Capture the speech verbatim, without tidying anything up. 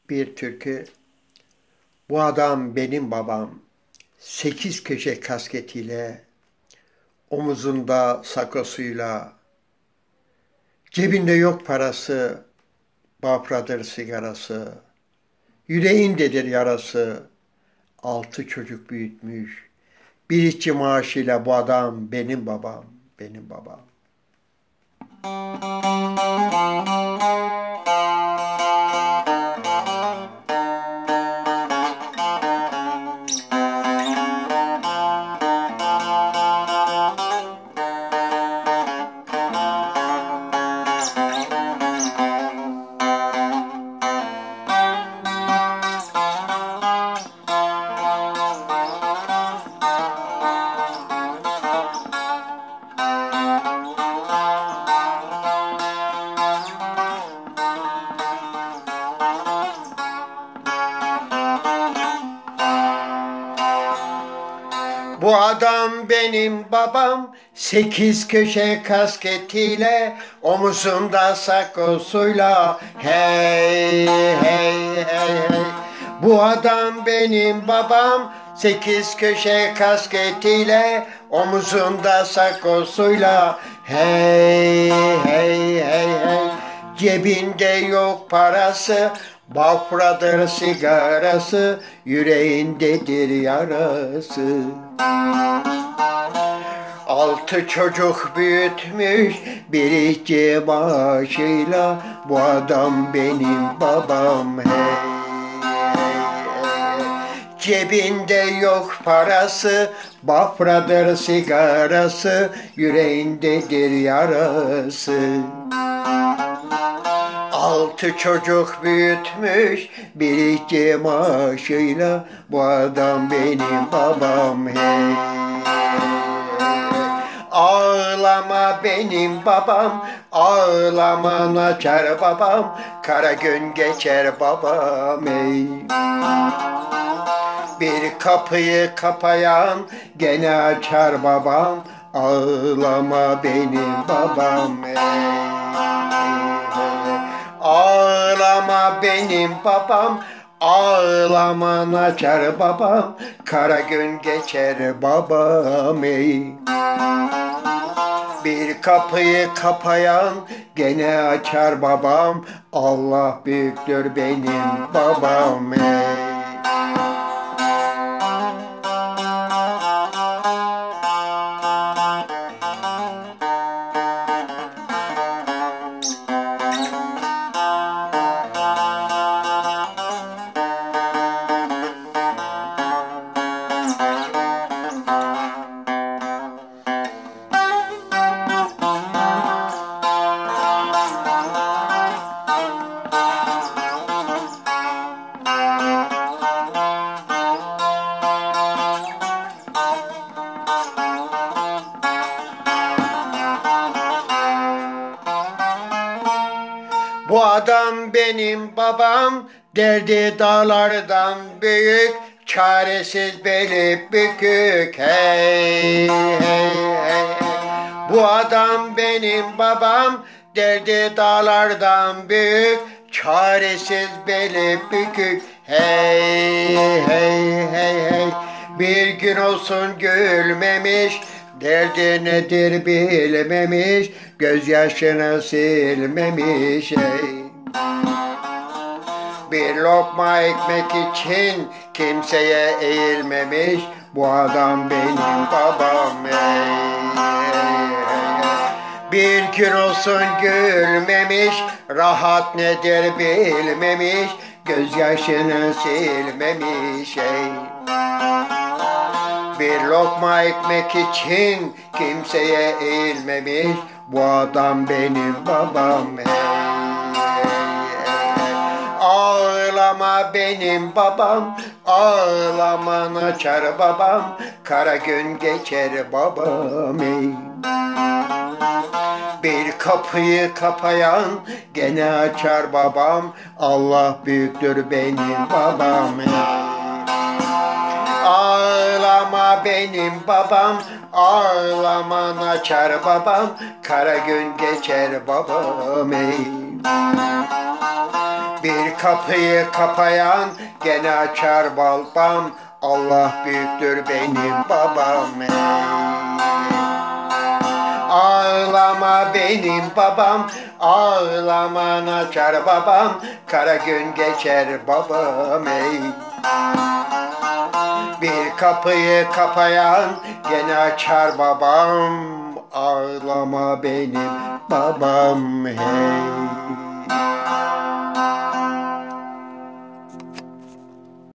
bir türkü. Bu adam benim babam, sekiz köşe kasketiyle, omuzunda sakosuyla, cebinde yok parası, bafradır sigarası, yüreğindedir yarası, altı çocuk büyütmüş, bir işçi maaşıyla bu adam benim babam, benim babam. Bu adam benim babam, sekiz köşe kasketiyle, omuzunda sakosuyla, hey hey hey hey. Bu adam benim babam, sekiz köşe kasketiyle, omuzunda sakosuyla, hey hey hey hey. Cebinde yok parası, bafradır sigarası, yüreğindedir yarası. Altı çocuk büyütmüş bir işçi maaşıyla, bu adam benim babam, hey, hey, hey. Cebinde yok parası, bafradır sigarası, yüreğindedir yarası. Altı çocuk büyütmüş bir işçi maaşıyla, bu adam benim babam, hey. Ağlama benim babam, ağlama naçar babam, kara gün geçer babam, ey. Bir kapıyı kapayan gene açar babam, ağlama benim babam, ey. Ağlama benim babam, ağlama naçar babam, kara gün geçer babam, ey. Bir kapıyı kapayan gene açar babam, Allah büyüktür benim babam, ey. Bu adam benim babam, derdi dağlardan büyük, çaresiz beli bükük, hey hey hey hey. Bu adam benim babam, derdi dağlardan büyük, çaresiz beli bükük, hey hey hey hey. Bir gün olsun gülmemiş, derdi nedir bilmemiş, gözyaşını silmemiş, ey. Bir lokma ekmek için kimseye eğilmemiş, bu adam benim babam, ey. Bir gün olsun gülmemiş, rahat nedir bilmemiş, gözyaşını silmemiş, ey. Bir lokma ekmek için kimseye eğilmemiş, bu adam benim babam, hey. Ağlama benim babam, ağlama naçar babam, kara gün geçer babam, ey. Bir kapıyı kapayan gene açar babam, Allah büyüktür benim babam, ey. Ağlama benim babam, ağlama naçar babam, kara gün geçer babam, ey. Bir kapıyı kapayan gene açar babam. Allah büyüktür benim babam ey. Ağlama benim babam, ağlaman açar babam, kara gün geçer babam ey. Bir kapıyı kapayan gene açar babam, ağlama benim babam hey.